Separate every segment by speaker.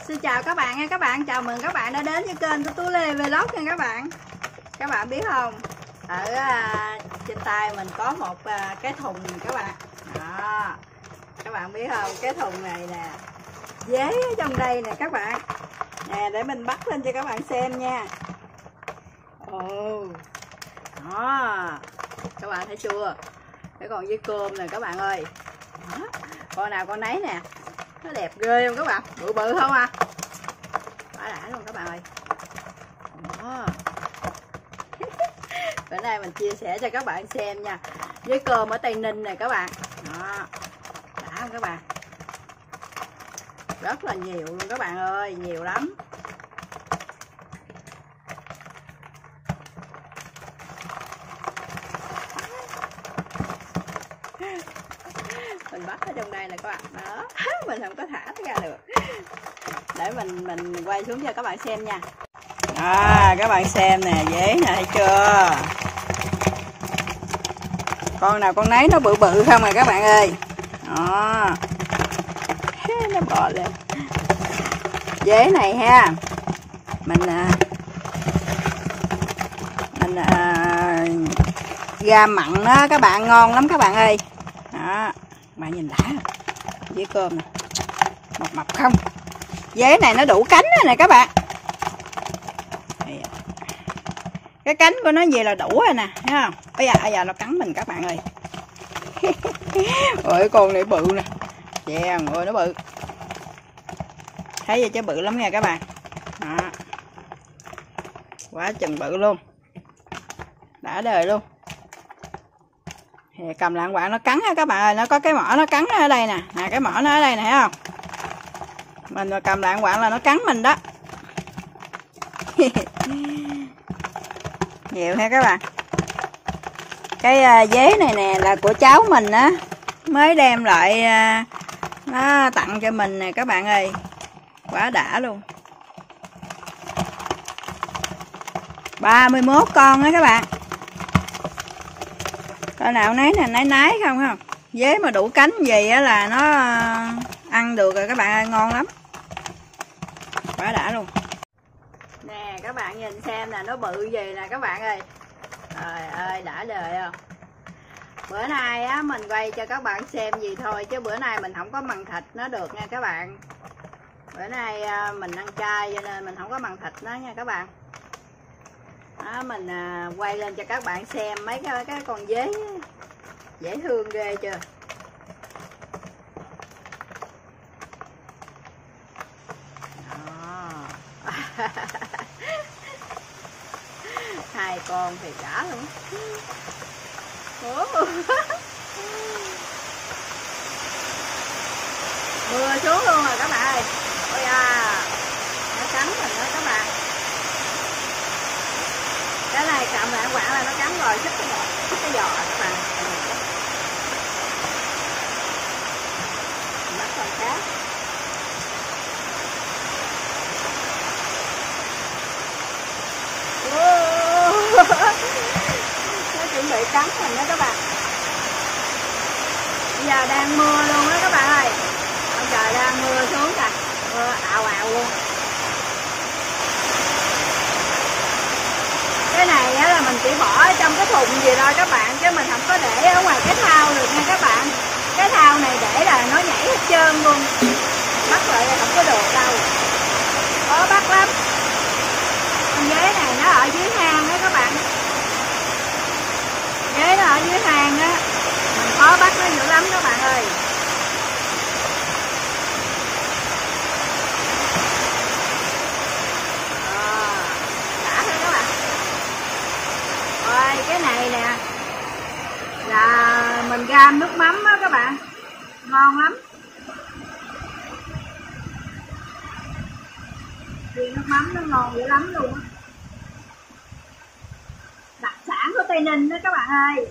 Speaker 1: Xin chào các bạn nha các bạn, chào mừng các bạn đã đến với kênh của Tú Lê Vlog nha các bạn. Các bạn biết không, ở trên tay mình có một cái thùng các bạn. Đó, các bạn biết không, cái thùng này nè, dế ở trong đây nè các bạn. Nè, để mình bắt lên cho các bạn xem nha. Ồ, đó, các bạn thấy chưa? Cái con dế cơm nè các bạn ơi. Đó, con nào con nấy nè, nó đẹp ghê không các bạn, bự bự không à, quá đã luôn các bạn ơi. Đó. Bữa nay mình chia sẻ cho các bạn xem nha, với cơm ở Tây Ninh này các bạn. Đó, đã không các bạn, rất là nhiều luôn các bạn ơi, nhiều lắm. Mình bắt ở trong đây nè các bạn. Đó, mình không có thả nó ra được, để mình quay xuống cho các bạn xem nha. Các bạn xem nè, dế nè, thấy chưa, con nào con nấy nó bự bự không à các bạn ơi. Đó, nó bò lên. Dế này ha, mình gà mặn đó các bạn, ngon lắm các bạn ơi. Đó, bạn nhìn đã, dế cơm nè, mập mập không. Dế này nó đủ cánh nè các bạn, cái cánh của nó về là đủ rồi nè, thấy không? Bây giờ nó cắn mình các bạn ơi. Ôi con này bự nè, chèn, ôi nó bự, thấy vậy chứ bự lắm nha các bạn. Đó, quá chừng bự luôn, đã đời luôn. Thì cầm lại quạng nó cắn ha các bạn ơi, nó có cái mỏ nó cắn ở đây nè, cái mỏ nó ở đây nè, thấy không? Mình mà cầm lại quạng là nó cắn mình đó. Nhiều ha các bạn. Cái dế này nè là của cháu mình á, mới đem lại nó tặng cho mình nè các bạn ơi, quá đã luôn. 31 con á các bạn, con nào nấy nè, nái không. Dế mà đủ cánh gì á là nó ăn được rồi các bạn ơi, ngon lắm, quá đã luôn. Nè các bạn nhìn xem nè, nó bự gì nè các bạn ơi. Trời ơi, đã đời không. Bữa nay á mình quay cho các bạn xem gì thôi, chứ bữa nay mình không có mặn thịt nó được nha các bạn. Bữa nay mình ăn chay cho nên mình không có mặn thịt nó nha các bạn. Đó, mình quay lên cho các bạn xem mấy cái con dế dễ thương ghê chưa. Hai con thì đã luôn. Mưa xuống luôn rồi các bạn ơi. Ôi nó cắn mình đó các bạn. Cái này cầm lại quạng là nó cắn rồi, xích cái giò các bạn. Bắt con khác. Nó chuẩn bị cắn mình đó các bạn. Bây giờ đang mưa luôn đó các bạn ơi, ông trời đang mưa xuống kìa, mưa ào ào luôn. Cái này á là mình chỉ bỏ trong cái thùng gì thôi các bạn, chứ mình không có để ở ngoài cái thau được nha các bạn. Cái thau này để là nó nhảy hết trơn luôn, bắt lại là không có được đâu, khó bắt lắm. Con dế này nó ở dưới hang đó các bạn, dế nó ở dưới hang á, mình khó bắt nó dữ lắm các bạn ơi. Đã thôi các bạn. Rồi cái này nè là mình gam nước mắm á các bạn, ngon lắm. Riêng nước mắm nó ngon dữ lắm luôn á, đặc sản của Tây Ninh đó các bạn ơi.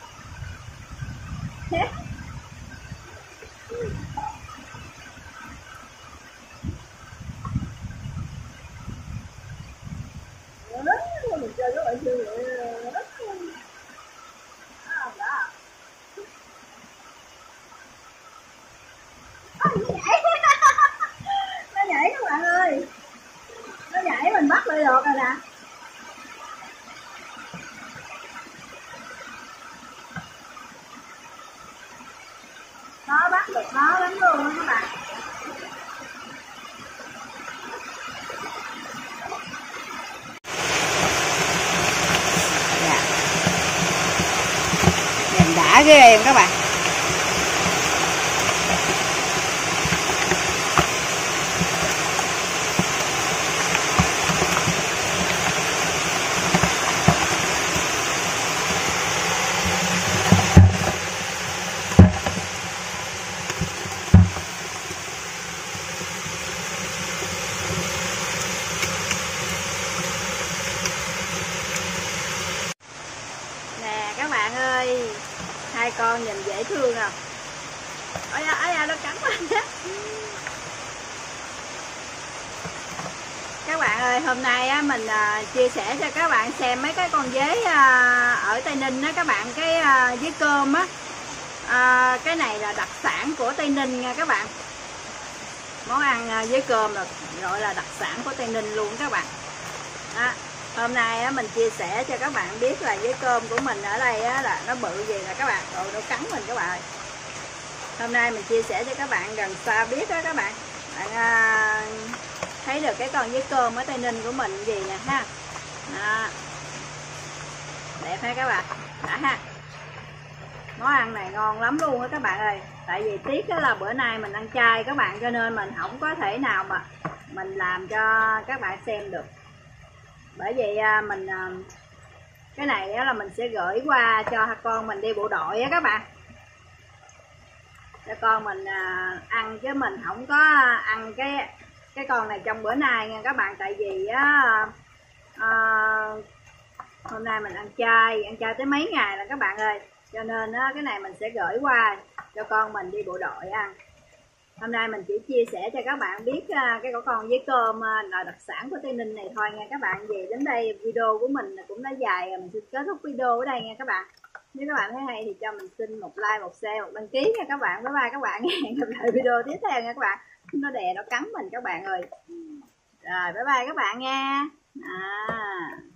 Speaker 1: Mình chơi rất là vui. Nó nhảy các bạn ơi. vậy? Nó bắt được nó lắm luôn đó các bạn. Dạ. Nhìn đã ghê em các bạn. Các bạn ơi, hai con nhìn dễ thương không? Ôi da, nó cắn mình á. Các bạn ơi, hôm nay á, mình chia sẻ cho các bạn xem mấy cái con dế ở Tây Ninh á các bạn, cái dế cơm á. Cái này là đặc sản của Tây Ninh nha các bạn. Món ăn dế cơm là gọi là đặc sản của Tây Ninh luôn các bạn. Đó. Hôm nay á, mình chia sẻ cho các bạn biết là dế cơm của mình ở đây á, là nó bự gì nè các bạn. Rồi nó cắn mình các bạn. Hôm nay mình chia sẻ cho các bạn gần xa biết đó các bạn. Bạn thấy được cái con dế cơm ở Tây Ninh của mình gì nè ha. Đó. Đẹp ha các bạn. Đã ha. Món ăn này ngon lắm luôn á các bạn ơi. Tại vì tiếc đó là bữa nay mình ăn chay các bạn, cho nên mình không có thể nào mà mình làm cho các bạn xem được. Bởi vậy mình cái này là mình sẽ gửi qua cho con mình đi bộ đội á các bạn, cho con mình ăn, chứ mình không có ăn cái con này trong bữa nay nha các bạn. Tại vì hôm nay mình ăn chay tới mấy ngày là các bạn ơi, cho nên cái này mình sẽ gửi qua cho con mình đi bộ đội ăn. Hôm nay mình chỉ chia sẻ cho các bạn biết cái con dế cơm là đặc sản của Tây Ninh này thôi nha các bạn. Vì đến đây video của mình cũng đã dài rồi, mình xin kết thúc video ở đây nha các bạn. Nếu các bạn thấy hay thì cho mình xin một like, một share, một đăng ký nha các bạn. Bye bye các bạn. Hẹn gặp lại video tiếp theo nha các bạn. Nó đè nó cắn mình các bạn ơi. Rồi bye bye các bạn nha.